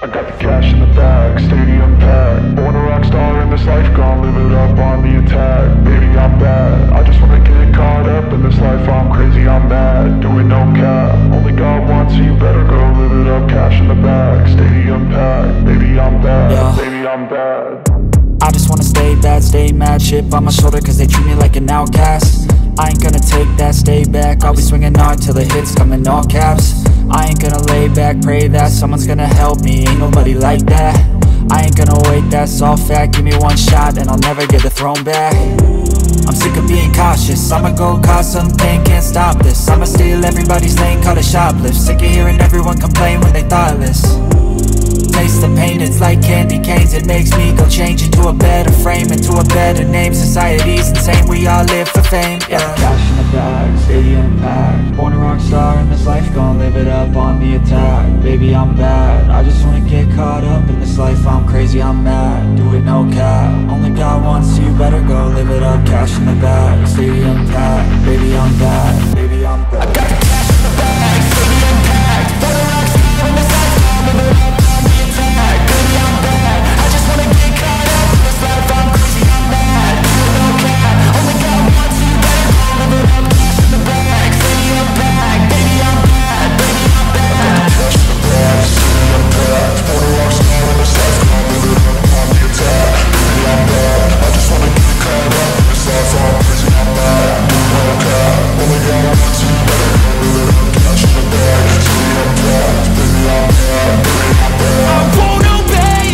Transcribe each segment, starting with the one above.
I got the cash in the bag, stadium packed. Born a rock star in this life, gon' live it up on the attack. Baby, I'm bad, I just wanna get caught up in this life. I'm crazy, I'm mad, doing no cap. Only got one, so you better go live it up. Cash in the bag, stadium packed. Baby, I'm bad, yeah. Baby, I'm bad. I just wanna stay bad, stay mad. Chip on my shoulder cause they treat me like an outcast. I ain't gonna take that, stay back. I'll be swinging hard till the hits come in all caps. I ain't gonna lay back, pray that someone's gonna help me. Ain't nobody like that. I ain't gonna wait, that's all fact. Give me one shot and I'll never get the throne back. I'm sick of being cautious, I'ma go cause something, can't stop this. I'ma steal everybody's lane, call it shoplift. Sick of hearing everyone complain when they thoughtless. Taste the pain, it's like candy canes. It makes me go change into a better frame, into a better name. Society's insane, we all live for fame, yeah. Cash in the bag, stadium packed. Born a rock star in this life, gon' live it up on the attack. Baby, I'm bad, I just wanna get caught up in this life. I'm crazy, I'm mad, do it no cap. Only got one, so you better go live it up. Cash in the bag, stadium packed. Baby, I'm bad, baby, I'm bad. I got the cash in the bag, stadium packed. Born a rock star in this life, gon' live it up. Baby, I'm bad, I just wanna get caught up in this life. I'm crazy, I'm mad, do it no cap. Only got one, so you better go live it up. Cash in the bag, stadium packed. Baby, I'm bad, baby, I'm bad. Cash in the bag, stadium packed. Born a rock star in this life, gon' live it up on the attack. Baby, I'm bad, I just wanna get caught up in this life. I'm crazy, I'm mad, do it no cap. Only got one, so you better go live it up. Cash in the bag, stadium packed. Baby, I'm bad, baby, I'm bad. I won't obey.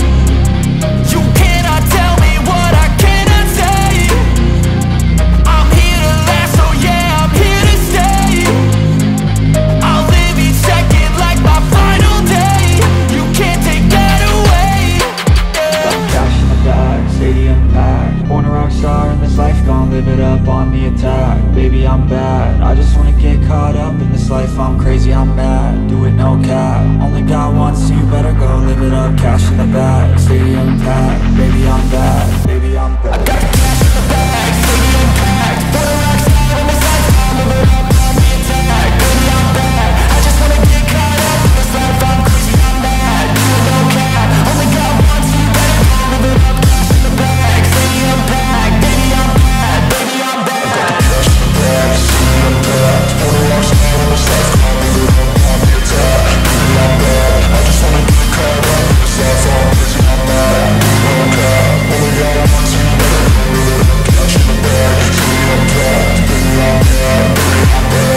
You cannot tell me what I cannot say. I'm here to last, so yeah, I'm here to stay. I'll live each second like my final day. You can't take that away, yeah. Cash in the bag, stadium packed. Born a rock star in this life, gon' live it up on the attack. Baby, I'm bad, I just wanna get caught up in this life. I'm crazy, I'm mad, do it no cap. Only got one, so you better go live it up. Cash in the bag, stadium packed. Baby, I'm bad, baby, I'm bad. I got the cash in the bag, stadium packed. Born a rock star in this life, gon' live it up on the attack. Baby, I'm bad, I just wanna get caught up in this life. I'm crazy, I'm mad, do it no cap. Only got one, so you better go live it up. Cash in the bag, stadium packed. Baby, I'm bad, baby, I'm bad. I got the cash in the bag, stadium packed. Born a rock star in this life, gon' live it up on the attack. Baby, I'm bad, I just wanna get caught up in this life. I'm crazy, I'm mad, do it no cap. Only got one, so you better go live it up. Cash in the bag, stadium packed. Baby, I'm bad, baby, I'm bad.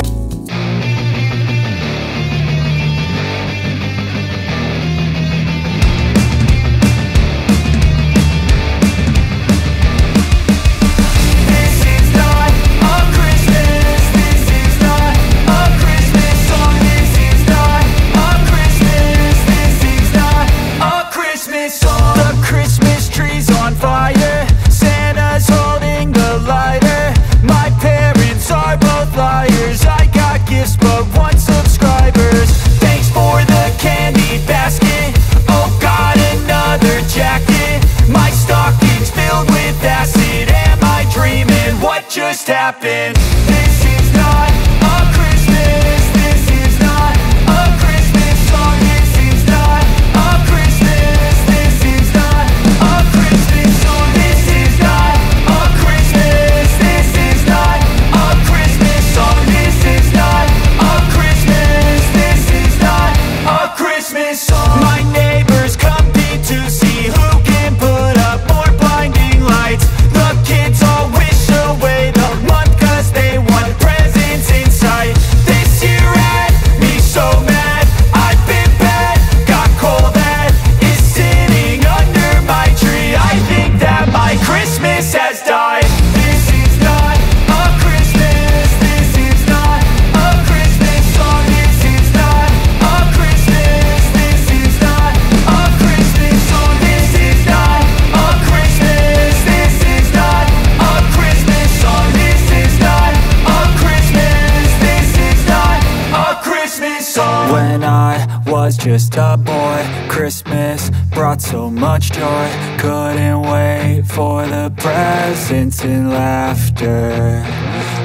Just happened. This is not a Christmas. This is not a Christmas song. This is not a Christmas. This is not a Christmas song. This is not a Christmas. This is not a Christmas song. This is not a Christmas. This is not a Christmas song. My neighbors compete to see who can put up more blinding lights. The kids all wish away the month cause they want presents in sight. This year had me so mad, I've been bad, got coal that is sitting under my tree. I think that my Christmas has died. This is not a Christmas. This is not a Christmas song. This is not a Christmas. This is not a Christmas song. This is not a Christmas. This is not a Christmas song. This is not a Christmas. This is not a Christmas song. When I was just a boy, Christmas brought so much joy. Couldn't wait for the presents and laughter.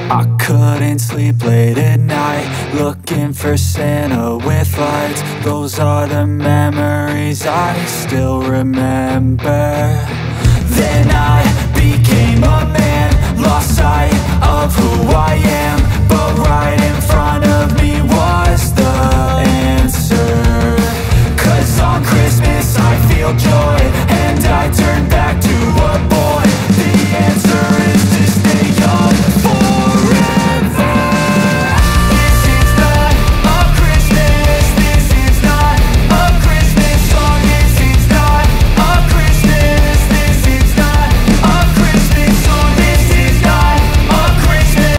I couldn't sleep late at night, looking for Santa with lights. Those are the memories I still remember. Then I became a man, lost sight of who I am. But right in front of me was the answer. 'Cause on Christmas I feel joy, and I turn back to a boy. The answer is to stay young forever. This is not a Christmas, this is not a Christmas song. This is not a Christmas, this is not a Christmas song. This is not a Christmas.